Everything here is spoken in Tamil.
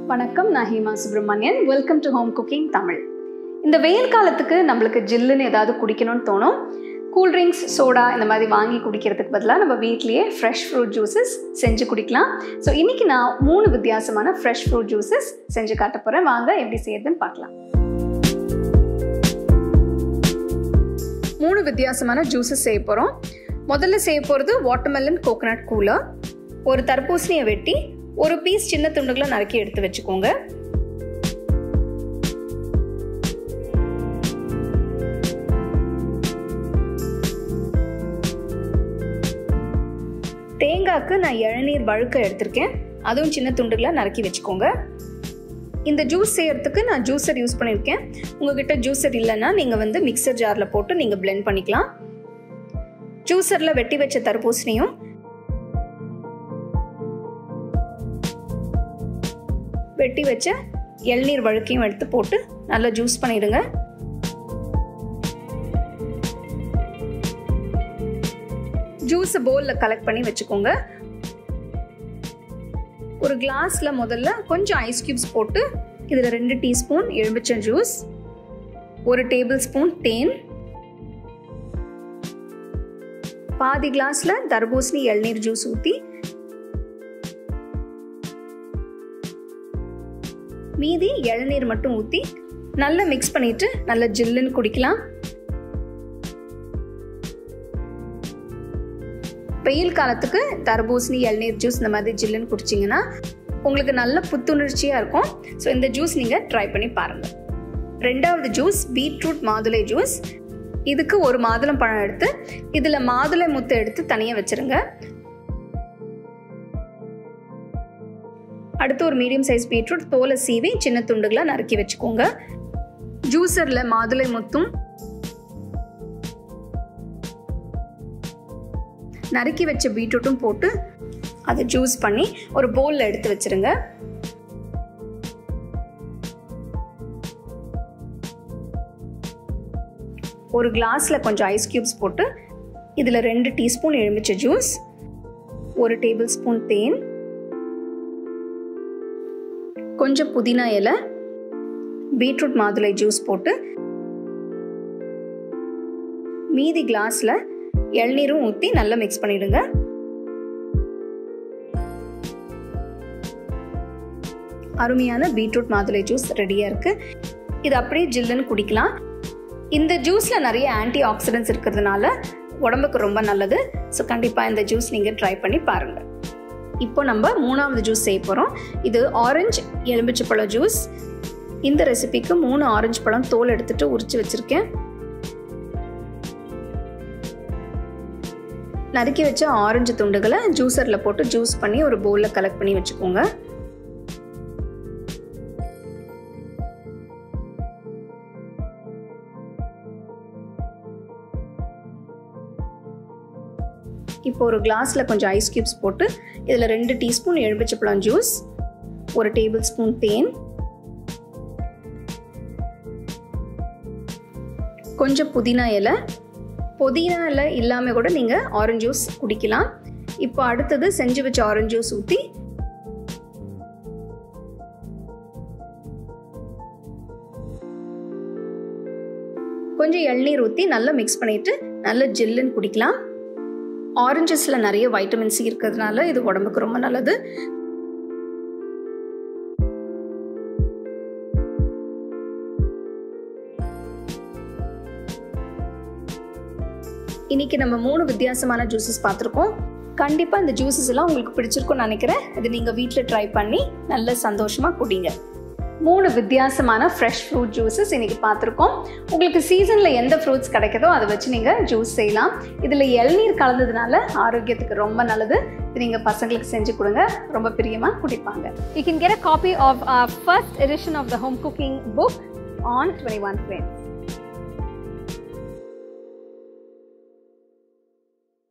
வணக்கம், நான் Hema Subramanian. Welcome to home cooking Tamil. இந்த வெயில் காலத்துக்கு நம்மளுக்கு ஜில்லுன்னு ஏதாவது குடிக்கணும்னு தோணும். கூல்ட்ரிங்க்ஸ், சோடா இந்த மாதிரி வாங்கி குடிக்கிறதுக்கு பதிலாக நம்ம வீட்லேயே ஃப்ரெஷ் ஃப்ரூட் ஜூஸஸ் செஞ்சு குடிக்கலாம். ஸோ இன்றைக்கி நான் 3 வித்தியாசமான ஃப்ரெஷ் ஃப்ரூட் ஜூஸஸ் செஞ்சு காட்ட போகிறேன். வாங்க எப்படி செய்யறதுன்னு பார்க்கலாம். 3 வித்தியாசமான ஜூஸஸ் செய்ய போகிறோம். முதல்ல செய்ய போகிறது வாட்டர்மெலன் கோகனட் கூலர். ஒரு தர்பூசணியை வெட்டி ஒரு பீஸ் சின்ன துண்டுகளை நறுக்கி எடுத்து வச்சுக்கோங்க. தேங்காய்க்கு நான் இளநீர் வழுக்க எடுத்திருக்கேன், அதுவும் சின்ன துண்டுகளை நறுக்கி வச்சுக்கோங்க. இந்த ஜூஸ் செய்யறதுக்கு நான் ஜூஸர் யூஸ் பண்ணியிருக்கேன். உங்ககிட்ட ஜூஸர் இல்லைன்னா நீங்கள் மிக்சர் ஜாரில் போட்டு நீங்கள் பிளெண்ட் பண்ணிக்கலாம். ஜூஸரில் வெட்டி வச்ச தர்பூசணியும் வெட்டி வச்ச இளநீர் வழுக்கையும் எடுத்து போட்டு நல்லா ஜூஸ் பண்ணிடுங்க. ஜூஸை பவுலில் கலெக்ட் பண்ணி வச்சுக்கோங்க. ஒரு கிளாஸ்ல முதல்ல கொஞ்சம் ஐஸ் கியூப்ஸ் போட்டு இதில் 2 டீஸ்பூன் எலுமிச்சம் ஜூஸ், 1 டேபிள் ஸ்பூன் தேன், பாதி கிளாஸ்ல தர்பூசணி இளநீர் ஜூஸ் ஊற்றி மீதி இளநீர் மட்டும் ஊற்றி நல்லா மிக்ஸ் பண்ணிட்டு நல்லா ஜில்லுன்னு குடிக்கலாம். வெயில் காலத்துக்கு தர்பூசணி இளநீர் ஜூஸ் இந்த மாதிரி ஜில்லுன்னு குடிச்சிங்கன்னா உங்களுக்கு நல்ல புத்துணர்ச்சியாக இருக்கும். ஸோ இந்த ஜூஸ் நீங்கள் ட்ரை பண்ணி பாருங்கள். 2வது ஜூஸ் பீட்ரூட் மாதுளை ஜூஸ். இதுக்கு ஒரு மாதுளம் பழம் எடுத்து இதில் மாதுளை முத்தை எடுத்து தனியாக வச்சுருங்க. அடுத்து ஒரு மீடியம் சைஸ் பீட்ரூட் தோலை சீவி சின்ன துண்டுகளை நறுக்கி வச்சுக்கோங்க. ஜூஸரில் மாதுளை முத்தும் நறுக்கி வச்ச பீட்ரூட்டும் போட்டு அதை ஜூஸ் பண்ணி ஒரு பவுலில் எடுத்து வச்சிருங்க. ஒரு கிளாஸ்ல கொஞ்சம் ஐஸ் கியூப்ஸ் போட்டு இதில் 2 டீஸ்பூன் எலுமிச்சை ஜூஸ், 1 டேபிள் ஸ்பூன் தேன், கொஞ்சம் புதினா இலை, பீட்ரூட் மாதுளை ஜூஸ் போட்டு மீதி கிளாஸ்ல இளநீரும் ஊற்றி நல்லா மிக்ஸ் பண்ணிடுங்க. அருமையான பீட்ரூட் மாதுளை ஜூஸ் ரெடியா இருக்கு. இது அப்படியே ஜில்லுன்னு குடிக்கலாம். இந்த ஜூஸ்ல நிறைய ஆன்டி ஆக்சிடென்ட்ஸ் இருக்கிறதுனால உடம்புக்கு ரொம்ப நல்லது. ஸோ கண்டிப்பாக இந்த ஜூஸ் நீங்கள் ட்ரை பண்ணி பாருங்க. இப்போ நம்ம 3வது ஜூஸ் செய்ய போகிறோம். இது ஆரஞ்சு எலுமிச்சை பழம் ஜூஸ். இந்த ரெசிபிக்கு 3 ஆரஞ்சு பழம் தோல் எடுத்துட்டு உரிச்சு வச்சிருக்கேன். நறுக்கி வச்ச ஆரஞ்சு துண்டுகளை ஜூஸரில் போட்டு ஜூஸ் பண்ணி ஒரு பவுலில் கலெக்ட் பண்ணி வச்சுக்கோங்க. இப்போ ஒரு கிளாஸ்ல கொஞ்சம் ஐஸ் கியூப்ஸ் போட்டு இதில் 2 டீஸ்பூன் எலுமிச்சைப்பழம் ஜூஸ், 1 டேபிள் ஸ்பூன் தேன், கொஞ்சம் புதினா இலை. புதினா இலை இல்லாமல் கூட நீங்கள் ஆரஞ்சு ஜூஸ் குடிக்கலாம். இப்போ அடுத்தது செஞ்சு வச்ச ஆரஞ்சு ஜூஸ் ஊற்றி கொஞ்சம் இளநீர் ஊற்றி நல்லா மிக்ஸ் பண்ணிட்டு நல்லா ஜில்லுன்னு குடிக்கலாம். ஆரஞ்சஸ்ல நிறைய வைட்டமின் சி இருக்கிறதுனால இது உடம்புக்கு ரொம்ப நல்லது. இன்னைக்கு நம்ம 3 வித்தியாசமான ஜூஸஸ் பார்த்துருக்கோம். கண்டிப்பா இந்த ஜூஸஸ் எல்லாம் உங்களுக்கு பிடிச்சிருக்கும்னு நினைக்கிறேன். இது நீங்க வீட்டில் ட்ரை பண்ணி நல்ல சந்தோஷமா குடிங்க. 3 வித்தியாசமான ஃப்ரெஷ் ஃப்ரூட் ஜூஸஸ் இன்னைக்கு பார்த்துருக்கோம். உங்களுக்கு சீசனில் எந்த ஃப்ரூட்ஸ் கிடைக்குதோ அதை வச்சு நீங்கள் ஜூஸ் செய்யலாம். இதில் இளநீர் கலந்ததுனால ஆரோக்கியத்துக்கு ரொம்ப நல்லது. இது நீங்கள் பசங்களுக்கு செஞ்சு கொடுங்க, ரொம்ப பிரியமாக குடிப்பாங்க. You can get a copy of our first edition of the home cooking book on 21 Frame.